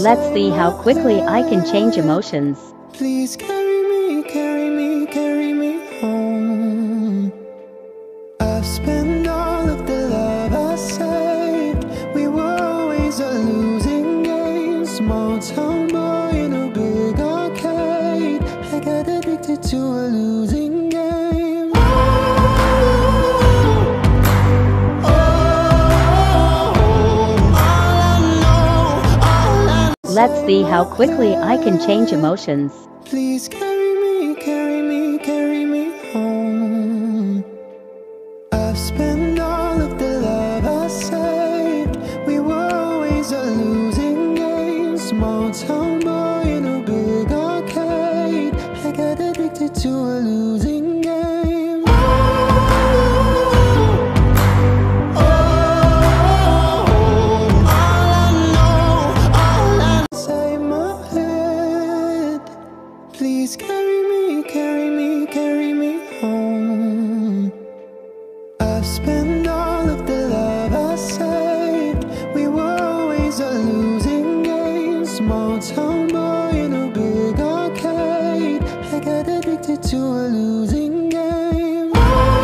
Let's see how quickly I can change emotions. Please carry me, carry me, carry me home. I've spent all of the love I saved. We were always a losing game. Small town boy in a big arcade. I got addicted to a losing game. Let's see how quickly I can change emotions. Please carry me, carry me, carry me home. I've spent all of the love I saved. We were always a losing game. Small town boy in a big arcade. I got addicted to a losing game. Please carry me, carry me, carry me home. I've spent all of the love I saved. We were always a losing game. Small town boy in a big arcade. I got addicted to a losing game.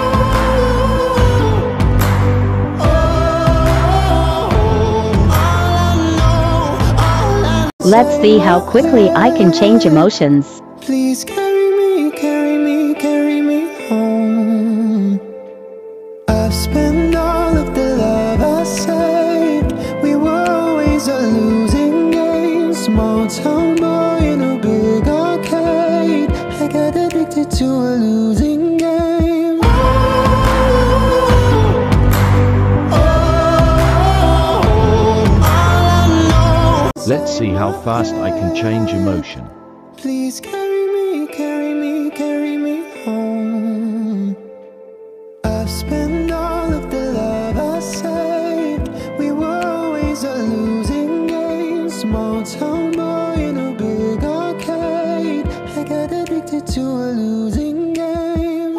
Let's see how quickly I can change emotions. Please carry me, carry me, carry me home. I've spent all of the love I saved. We were always a losing game. Small town boy in a big arcade. I got addicted to a losing game. Let's see how fast I can change emotion. Please carry me, carry me, carry me home. I've spent all of the love I saved. We were always a losing game. Small town boy in a big arcade. I got addicted to a losing game.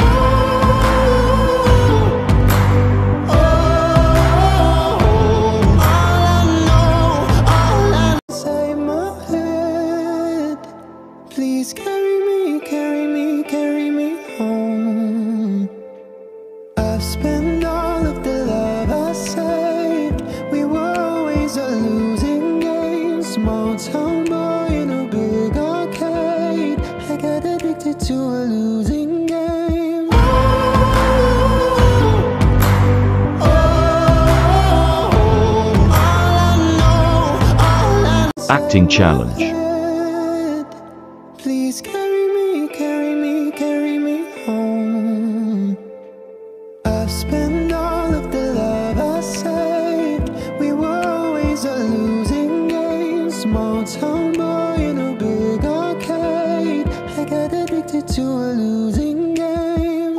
Please carry me, carry me, carry me home. I've spent all of the love I saved. We were always a losing game. Small town boy in a big arcade. I got addicted to a losing game. Acting challenge. Please carry me, carry me, carry me home. I've spent all of the love I saved. We were always a losing game. Small town boy in a big arcade. I got addicted to a losing game.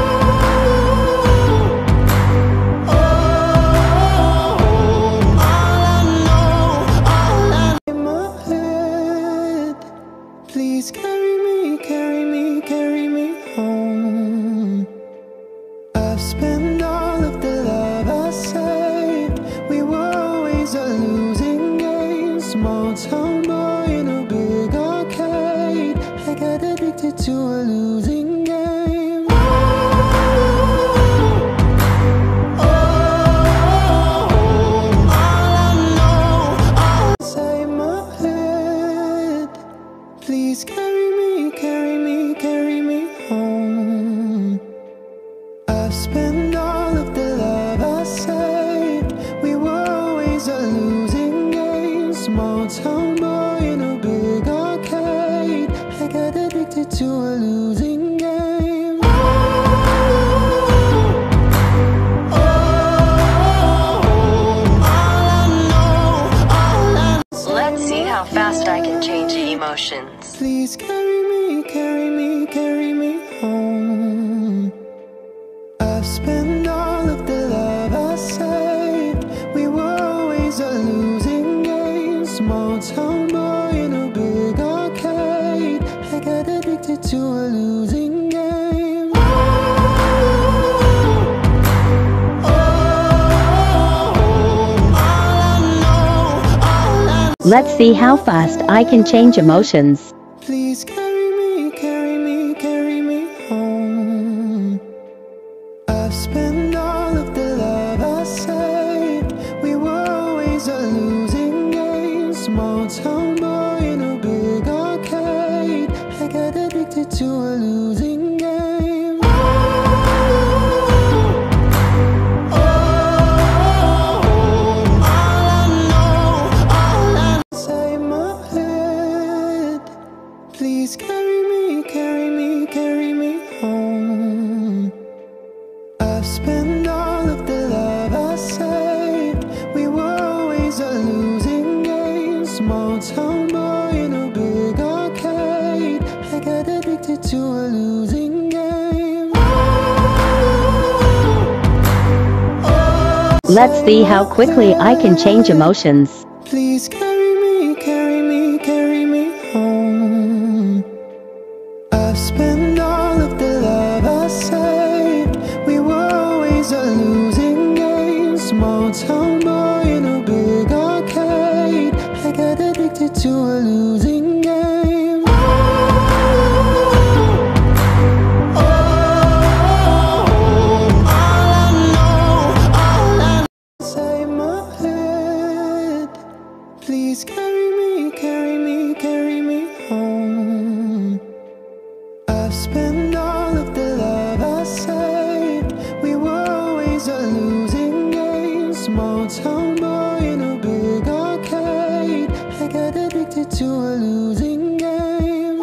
Please carry me, carry me, carry me home. I've spent all of the love I saved. We were always a losing game. Small town boy in a big arcade. I got addicted to a losing game. Inside my head. Please carry me, carry me, carry me home. I've spent all of the love I saved. We were always a losing game. Small town boy in a big arcade. I got addicted to a losing game. Let's see how fast I can change emotions. Please carry me, carry me, carry me home. I've spent all of the love I saved. We were always a losing game. Small town boy in a big arcade. I got addicted to a losing game. Let's see how fast I can change emotions. Please carry me, carry me, carry me home. I've spent all of the love I saved. We were always a losing game. Small town boy in a big arcade. I got addicted to a losing game. Please carry me, carry me, carry me home. I've spent all of the love I saved. We were always a losing game. Small town boy in a big arcade. I got addicted to a losing game. Let's see how quickly I can change emotions. Please carry me, carry me, carry me home. I've spent all of the love I saved. We were always a losing game. Small town boy in a big arcade. I got addicted to a losing game. Inside my head. Please carry me, carry me, carry me home. I've spent all of the love I saved. We were always a losing game. Small town boy in a big arcade. I got addicted to a losing game.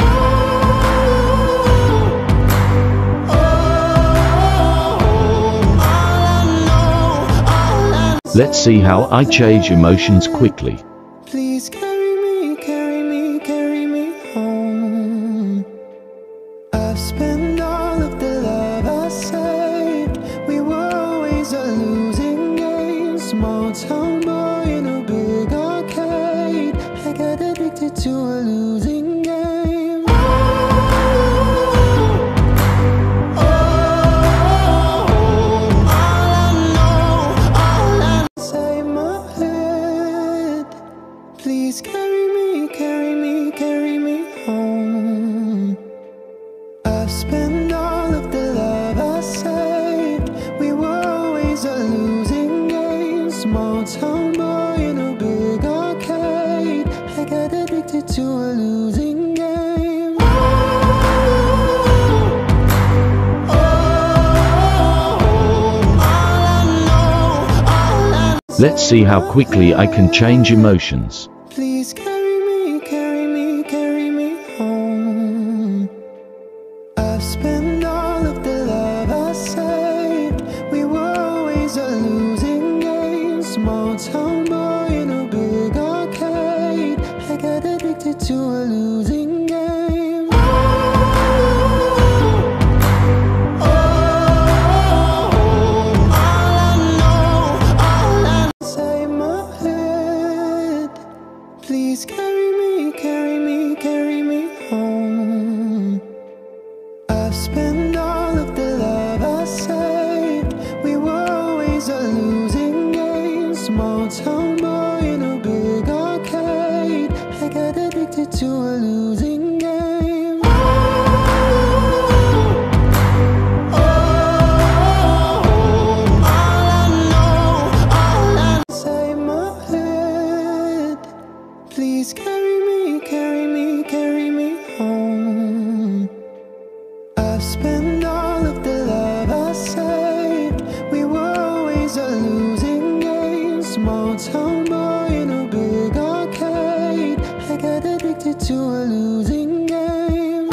Let's see how I change emotions quickly. Please carry me, carry me, carry me home. I've spent all of the love I saved. We were always a losing game. Small town boy in a big arcade. I got addicted to a losing game. Inside my head. Please carry me, carry me, carry me home. I've spent all of the love I saved. We were always a losing game. Small town boy in a big arcade. I got addicted to a losing game. Let's see how quickly I can change emotions. Please carry me, carry me, carry me home. I've spent all of the love I saved. We were always a losing game. Small town boy in a big arcade. I got addicted to a losing game. Inside my head. Please carry me, carry me, carry me home. I've spent all of the love I saved. We were always a losing game. Small town boy in a big arcade. I got addicted to a losing game. Inside my head. Please carry me, carry me, carry me home. I've spent all of the love I saved. We were always a losing game. Small town boy in a big arcade. I got addicted to a losing game.